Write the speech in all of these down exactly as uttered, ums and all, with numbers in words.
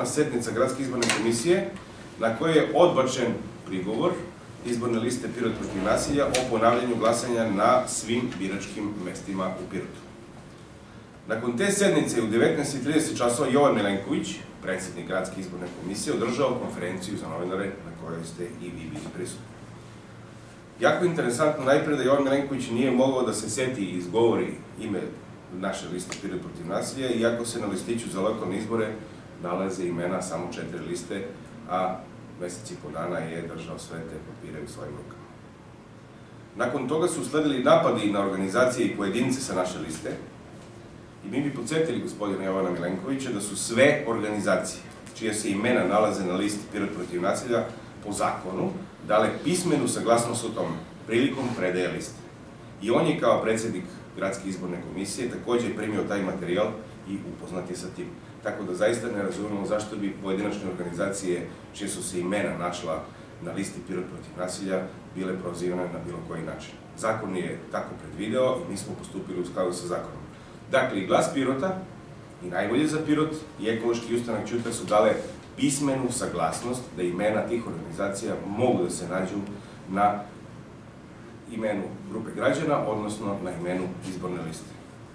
sednica Gradske izborne komisije na kojoj je odbačen prigovor izborne liste Pirot protiv nasilja o ponavljanju glasanja na svim biračkim mestima u Pirotu. Nakon te sednice u devetnaest i trideset časova Jovan Milenković, predsjednik Gradske izborne komisije, održao konferenciju za novinare na kojoj ste i vi bili prisutni. Jako interesantno najpre da Jovan Milenković nije mogao da se seti i izgovori ime naše liste Pirot protiv nasilja, iako se na listiću za lokalne izbore nalaze imena samo četiri liste, a mesec i po dana je držao sve te papire u svojim rukama. Nakon toga su usledili napadi na organizacije i pojedince sa naše liste i mi bi podsjetili gospodina Jovana Milenkovića da su sve organizacije čije se imena nalaze na listi Pirot protiv nasilja po zakonu dale pismenu saglasnost o tome prilikom predaje liste. I on je kao predsjednik Gradske izborne komisije također primio taj materijal i upoznat je sa tim. Tako da zaista ne razumemo zašto bi pojedinačne organizacije čije su se imena našla na listi Pirot protiv nasilja bile prozivane na bilo koji način. Zakon je tako predvideo i mi smo postupili u skladu sa zakonom. Dakle, i Glas Pirota, i Najbolje za Pirot, i Ekološki ustanak Ćuta su dale pismenu saglasnost da imena tih organizacija mogu da se nađu na imenu grupe građana, odnosno na imenu izborne liste.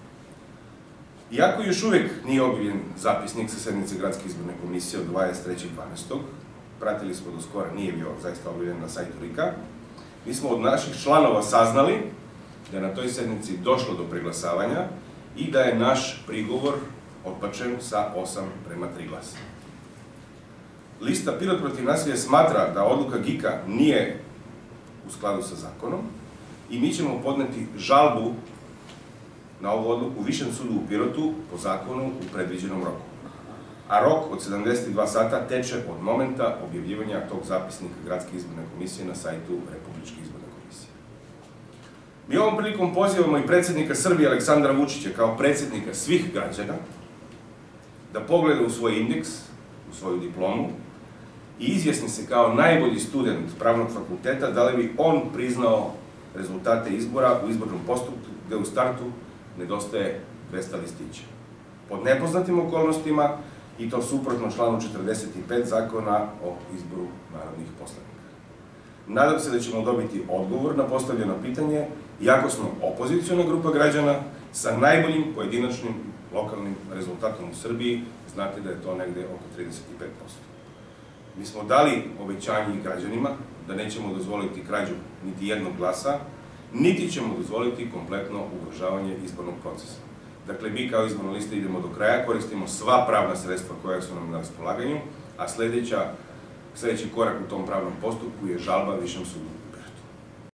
Iako još uvijek nije objavljen zapisnik sa sednice Gradske izborne komisije od dvadeset trećeg dvanaestog pratili smo do skora, nije bio zaista objavljen na sajtu R I K A, mi smo od naših članova saznali da je na toj sednici došlo do preglasavanja i da je naš prigovor odbačen sa osam prema tri glasa. Lista Pirot protiv nasilja smatra da odluka G I K A nije u skladu sa zakonom i mi ćemo podneti žalbu na ovu odluku u Višem sudu u Pirotu po zakonu u predviđenom roku. A rok od sedamdeset dva sata teče od momenta objavljivanja tog zapisnika Gradske izborne komisije na sajtu Republičke izborne komisije. Mi ovom prilikom pozivamo i predsjednika Srbije Aleksandra Vučića kao predsjednika svih građana da pogleda u svoj indeks, u svoju diplomu i izjasni se kao najbolji student pravnog fakulteta da li bi on priznao rezultate izbora u izbornom postupku gde u startu nedostaje dvesta listića. Pod nepoznatim okolnostima i to suprotno članu četrdeset pet zakona o izboru narodnih poslanika. Nadam se da ćemo dobiti odgovor na postavljeno pitanje, iako smo opoziciona grupa građana sa najboljim pojedinačnim lokalnim rezultatom u Srbiji, znate da je to negde oko trideset pet posto. Mi smo dali obećanje građanima da nećemo dozvoliti krađu niti jednog glasa, niti ćemo dozvoliti kompletno ugrožavanje izbornog procesa. Dakle, mi kao izborna lista idemo do kraja, koristimo sva pravna sredstva koja su nam na raspolaganju, a sljedeći korak u tom pravnom postupku je žalba Višem sudu.